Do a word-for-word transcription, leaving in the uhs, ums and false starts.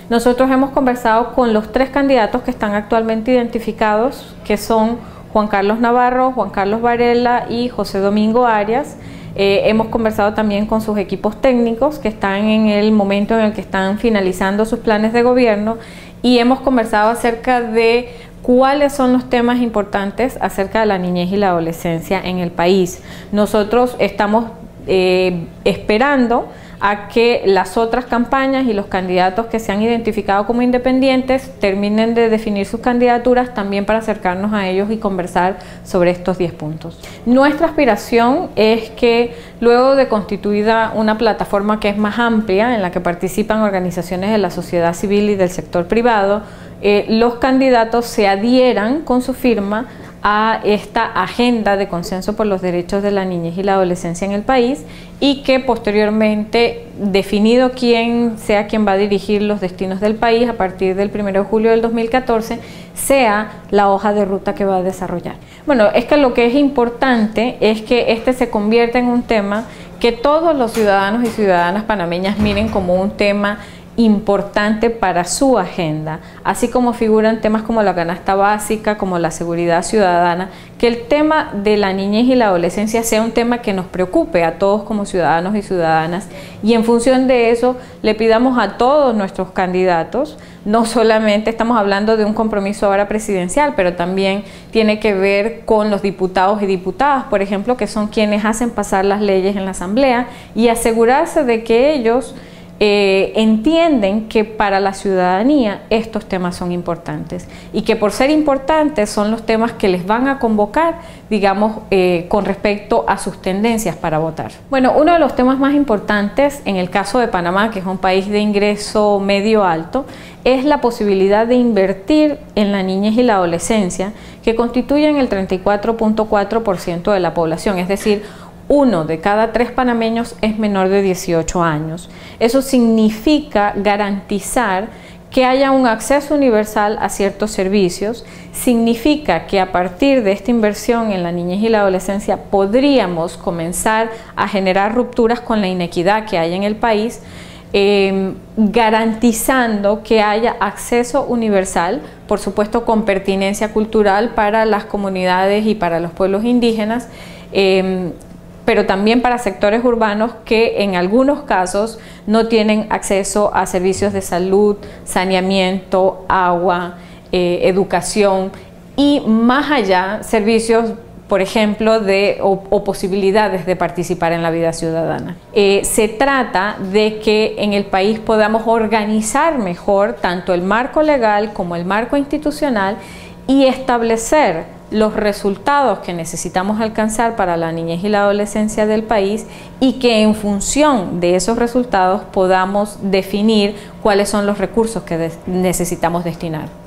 Nosotros hemos conversado con los tres candidatos que están actualmente identificados, que son Juan Carlos Navarro, Juan Carlos Varela y José Domingo Arias. Eh, hemos conversado también con sus equipos técnicos que están en el momento en el que están finalizando sus planes de gobierno, y hemos conversado acerca de cuáles son los temas importantes acerca de la niñez y la adolescencia en el país. Nosotros estamos eh, esperando a que las otras campañas y los candidatos que se han identificado como independientes terminen de definir sus candidaturas también para acercarnos a ellos y conversar sobre estos diez puntos. Nuestra aspiración es que luego de constituida una plataforma que es más amplia, en la que participan organizaciones de la sociedad civil y del sector privado, eh, los candidatos se adhieran con su firma a esta agenda de consenso por los derechos de la niñez y la adolescencia en el país, y que posteriormente, definido quién sea quien va a dirigir los destinos del país a partir del primero de julio del dos mil catorce, sea la hoja de ruta que va a desarrollar. Bueno, es que lo que es importante es que este se convierta en un tema que todos los ciudadanos y ciudadanas panameñas miren como un tema importante para su agenda, así como figuran temas como la canasta básica, como la seguridad ciudadana, que el tema de la niñez y la adolescencia sea un tema que nos preocupe a todos como ciudadanos y ciudadanas, y en función de eso le pidamos a todos nuestros candidatos, no solamente estamos hablando de un compromiso ahora presidencial, pero también tiene que ver con los diputados y diputadas, por ejemplo, que son quienes hacen pasar las leyes en la Asamblea, y asegurarse de que ellos Eh, entienden que para la ciudadanía estos temas son importantes, y que por ser importantes son los temas que les van a convocar, digamos, eh, con respecto a sus tendencias para votar. Bueno, uno de los temas más importantes en el caso de Panamá, que es un país de ingreso medio alto, es la posibilidad de invertir en la niñez y la adolescencia, que constituyen el treinta y cuatro punto cuatro por ciento de la población, es decir, uno de cada tres panameños es menor de dieciocho años. Eso significa garantizar que haya un acceso universal a ciertos servicios, significa que a partir de esta inversión en la niñez y la adolescencia podríamos comenzar a generar rupturas con la inequidad que hay en el país, eh, garantizando que haya acceso universal, por supuesto con pertinencia cultural para las comunidades y para los pueblos indígenas, eh, pero también para sectores urbanos que en algunos casos no tienen acceso a servicios de salud, saneamiento, agua, eh, educación, y más allá servicios, por ejemplo, de, o, o posibilidades de participar en la vida ciudadana. Eh, se trata de que en el país podamos organizar mejor tanto el marco legal como el marco institucional, y establecer los resultados que necesitamos alcanzar para la niñez y la adolescencia del país, y que en función de esos resultados podamos definir cuáles son los recursos que necesitamos destinar.